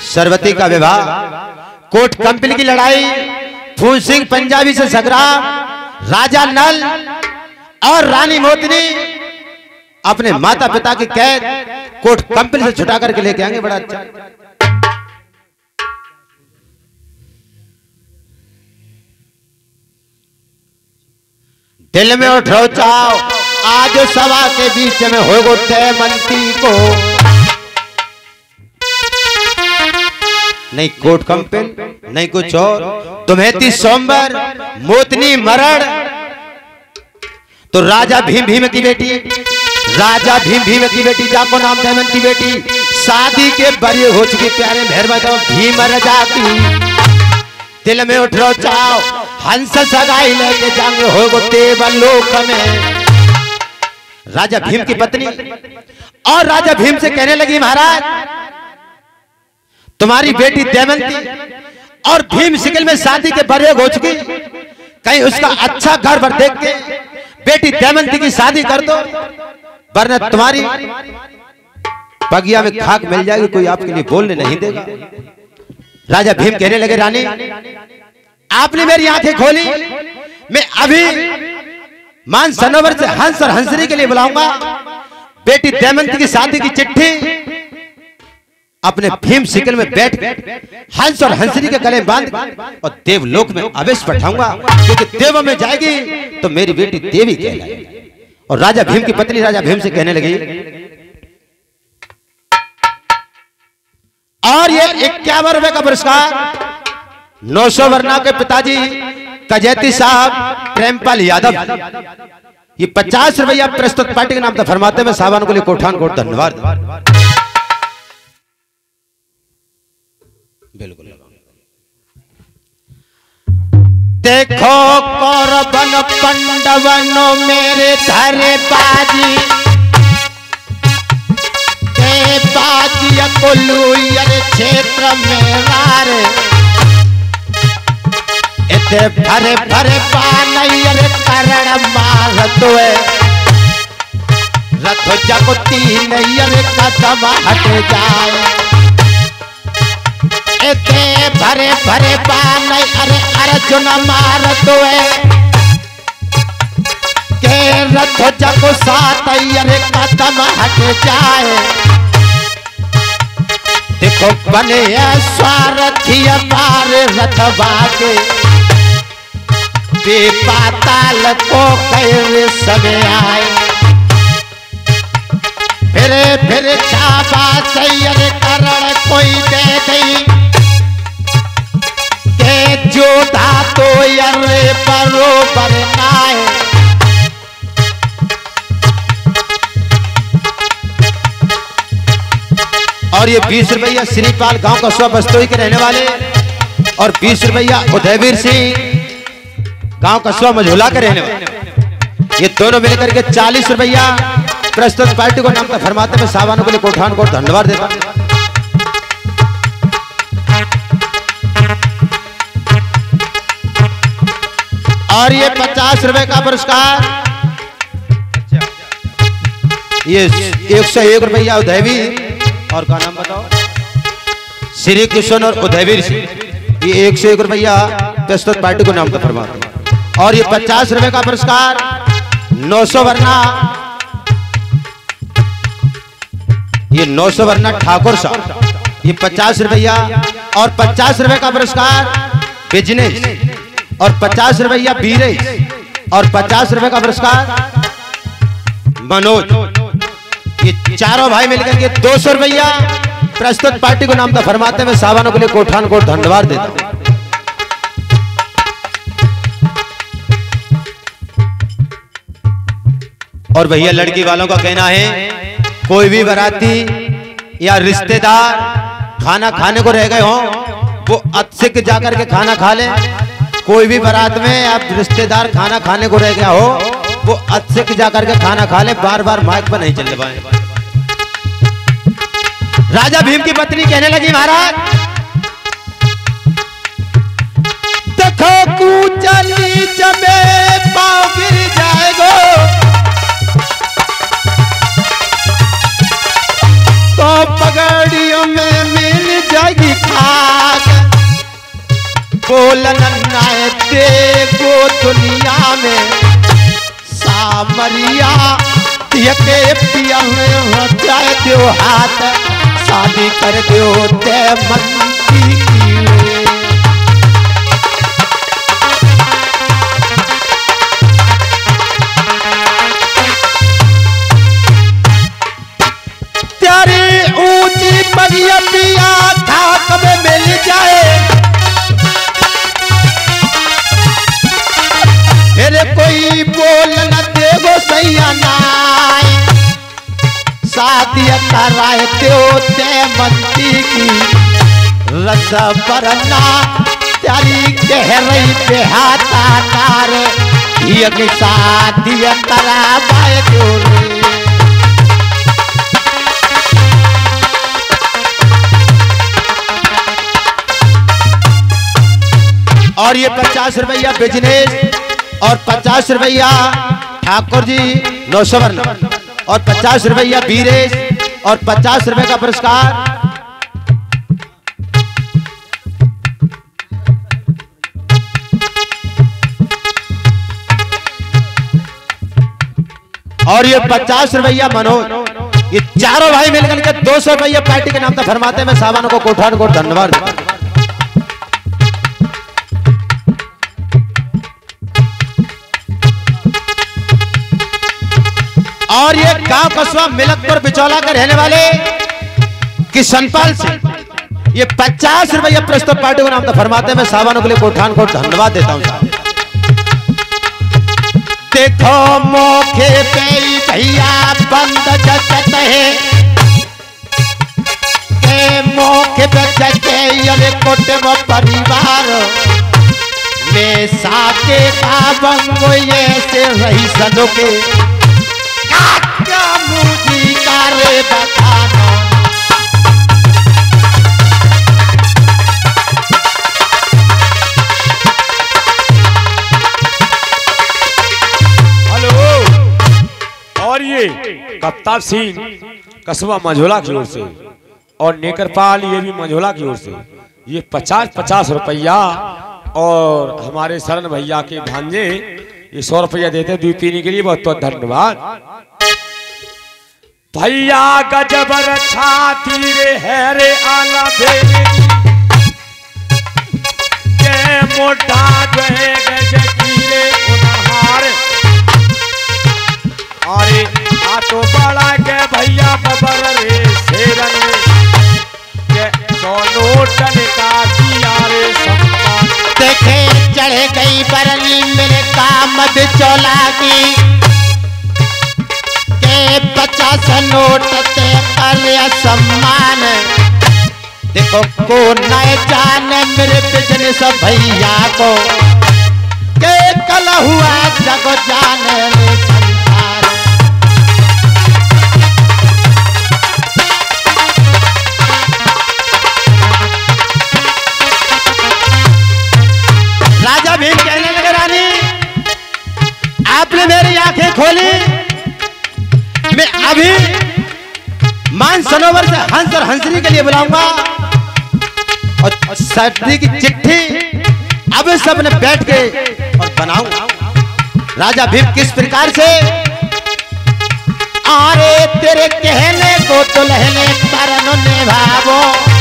सरवती का विवाह, coat company की लड़ाई, फूल सिंह पंजाबी से संग्राम, राजा नल और रानी मोतनी अपने माता पिता की कैद कोट कंपनी से छुटा करके लेके आएंगे। बड़ा अच्छा। दिल में उठो चाओ आज सभा के बीच में होगो तय मंत्री को, नहीं कोट कंपनी नहीं कुछ और। तुम्हें थी सोमवार मोतनी मरण, तो राजा भीम भीम की बेटी, राजा भीम भीम की बेटी जाको नाम दमन की बेटी, शादी के बड़े हो चुकी प्यारे मेहरबान भीम रजा की। दिल में उठ रो चाओ हंस सगाई लेके जाएंगे होगो तेवल लोक में। राजा भीम की पत्नी और राजा भीम से कहने लगी महाराज तुम्हारी बेटी दमयंती और भीम सिकल में शादी के बड़े हो चुकी, कहीं उसका अच्छा घर पर देख के बेटी दमयंती की शादी कर दो, वरना तुम्हारी बगिया में खाक मिल जाएगी, कोई आपके लिए बोलने नहीं देगा। राजा भीम कहने लगे रानी आपने मेरी आंखें खोली, मैं अभी मान सरोवर से हंस और हंसनी के लिए बुलाऊंगा। बेटी दमयंती की शादी की चिट्ठी अपने भीम सिकल में बैठ हंस और हंसनी के गले बांध और देवलोक में अवश्य बैठाऊंगा, क्योंकि देव में जाएगी तो मेरी बेटी देवी कहलाएगी। और राजा भीम की पत्नी राजा भीम से कहने लगी और ये 51 रुपए का पुरस्कार 900 वर्णा के पिताजी कजैती साहब प्रेमपाल यादव, ये 50 रुपया प्रस्तुत पार्टी के नाम था फरमाते में साहबान को लिए कोठान कोट धन्यवाद। बिल्कुल देखो कौरवन पंडवनो मेरे धरे बाजी के बाजी कुलूयर क्षेत्र में वारे इते भरे भरे पानयर करण मार दोए रथ जगती नैयर कदम हट जाए इते भरे भरे पानय अरे अर्जुन मार दोए के रथ जगो साथ अरे कदम हट जाए। देखो बने स्वार्थी मार रथ बागे पाताल को कैसे समय आए, फिर छापा सैयर करण कोई दे गई के जोधा तो यरे बरोबर नाए। और ये 20 रुपया श्रीपाल गांव का स्व बस्तोई के रहने वाले और 20 रुपया उदयवीर सिंह गांव का स्व मझोला के रहने वाले, ये दोनों मिलकर के 40 रुपया प्रस्तुत पार्टी को नाम का फरमाते में साहबानों के लिए कोठान को धन्यवाद देता। और ये 50 रुपए का पुरस्कार ये 101 रुपया उदयवीर और का नाम बताओ श्री किशन और उदयवीर सिंह, ये 101 रुपया प्रस्तुत पार्टी को नाम का फरमाते। और ये 50 रुपए का पुरस्कार 900 वर्णा, ये 900 वर्णा ठाकुर साहब, ये 50 रुपया और 50 रुपए का पुरस्कार बिजनेस और 50 रुपया बीरेश और 50 रुपए का पुरस्कार मनोज, ये चारों भाई मिलकर के 200 रुपया प्रस्तुत पार्टी को नाम था फरमाते में साहबानों के लिए कोठान कोट धन्यवाद देता हूं। और भैया लड़की वालों का कहना है कोई भी बाराती या रिश्तेदार खाना खाने को रह गए हो वो अत्सिक जाकर के खाना खा ले। कोई भी बारात में आप रिश्तेदार खाना खाने को रह गया हो वो अत्सिक जाकर के खाना खा ले, बार बार माइक पर नहीं चलने पाए। राजा भीम की पत्नी कहने लगी महाराज देखो कूचा नीच में पांव गिर जाएगो तो पगड़ियों में मिल जाएगी दुनिया में सामरिया के पिया जाए दो हाथ शादी कर दो ते मंदी की तेरी ऊंची बगिया पिया खाक में मिल जाए मेरे कोई बोल न देवो सैया नाय शादी कराए दो ते मंदी की रस बरना तेरी गहरी पे हाथा तार ये शादी कराए दो और ये 50 रुपया बिजनेस और 50 रुपया ठाकुर जी नौसवन और 50 रुपया बीरेश और 50 रुपए का पुरस्कार और ये 50 रुपया मनोज। ये चारों भाई मिलकर के 200 रुपया पार्टी के नाम तक फरमाते हैं। मैं साहबानों को कोठान कोट धन्यवाद। और ये गांव कस्बा मिलकपुर बिचौला के रहने वाले किशनपाल सिंह ये 50 रुपया प्रस्तुत पार्टी को नाम तो फरमाते हैं। मैं साहबानों के लिए कोठान को धन्यवाद देता हूं साहब। देखो मौके पे भैया बंद जचत है के मौके पे जचे ये कुटुंब परिवार में साके का बंगो ये से रही सनो के क्या मुझी कारे बताना हेलो। और ये कप्तान सिंह कस्बा मंझोला की ओर से और नेकरपाल ये भी मंझोला की ओर से ये 50-50 रुपया और हमारे शरण भैया के भांजे ये 100 रुपया देते हैं दूध पीने के लिए। बहुत बहुत धन्यवाद भैया। गजबर छाती रे है रे आला बेरे के मोटा जो है गजकीरे उनहार अरे आ तो बड़ा के भैया बबर रे शेरन के सोनो टन का किया रे सम्मान देखे चढ़े गई बरनी मेरे काम बिचौला की 50 नोट ते कर सम्मान। देखो को नए जाने मेरे बिजनेस भैया को के कल हुआ जग जाने संसार। राजा भीम कहने लगे रानी आपने मेरी आंखें खोली। मैं अभी मान सरोवर से हंस और हंसरी के लिए बुलाऊंगा और सर्दी की चिट्ठी अब सब ने बैठ के और बनाऊंगा। राजा भीम किस प्रकार से अरे तेरे कहने को दुल्हने करनो निभावो